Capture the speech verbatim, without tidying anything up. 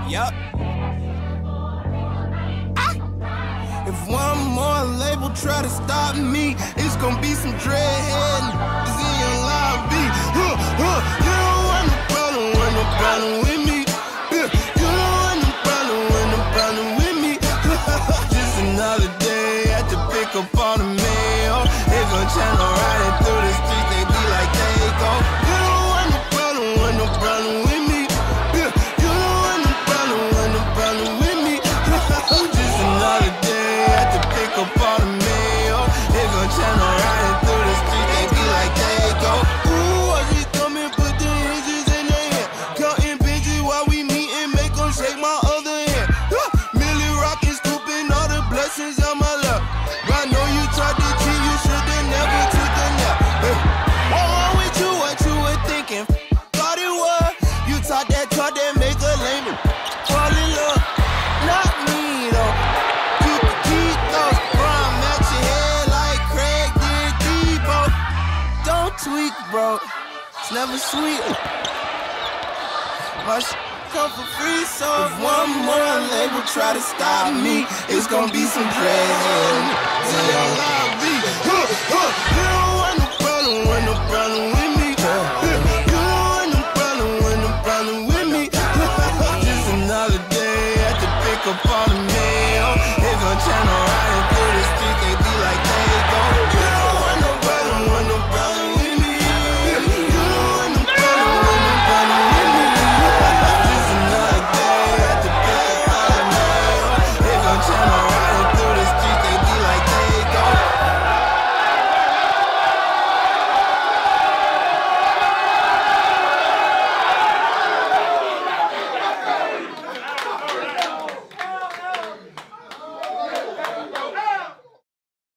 Yup. If one more label try to stop me, it's gonna be some dreadhead niggas in your lobby. Huh, huh. You don't want no problem, want no problem with me. Yeah. You don't want no problem, want no problem with me. Just another day at the pick up on the mail. They gon' channel riding through the streets, they be like they go. You don't want no problem, want no problem with me. Yeah. You don't want no problem, want no problem with me. Just another day at the pick up all the mail. They gon' channel riding through the street, they be like they go. Ooh, I just come and put the hinges in their hand. Counting bitches while we meet and make them shake my other hand. Huh. Millie rockin', scooping all the blessings on my lap. I know you tried to cheat, you should've never took a nap. Hey. What wrong with you, what you were thinking? Thought it was, you taught that talk that make a lame. Fall in love, not me though. You can keep those from at your head like Craig did Debo. Don't tweak, bro. It's never sweet. My shit come for free, so if one more label try to stop me, it's gonna be some dread in your lobby. Huh, huh.